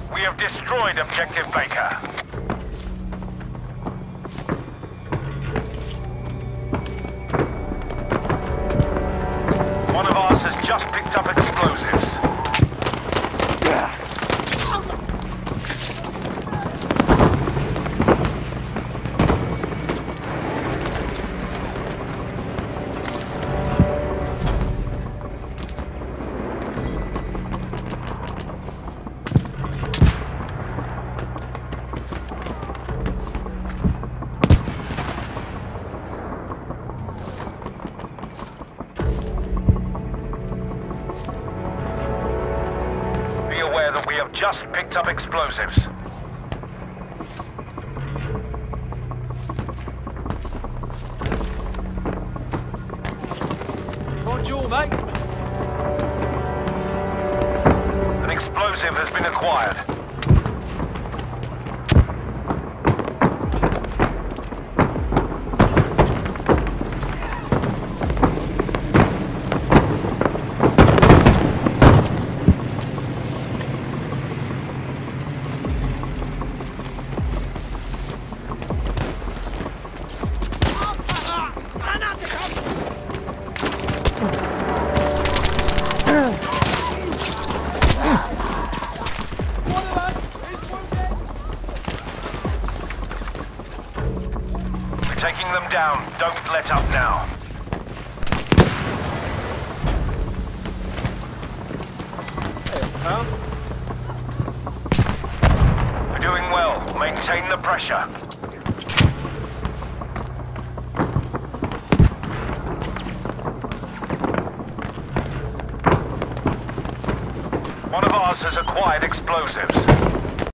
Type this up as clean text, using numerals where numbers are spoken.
We have destroyed Objective Baker. One of ours has just picked up explosives. Be aware that we have just picked up explosives. Bonjour, mate. An explosive has been acquired. Taking them down. Don't let up now. We're doing well. Maintain the pressure. One of ours has acquired explosives.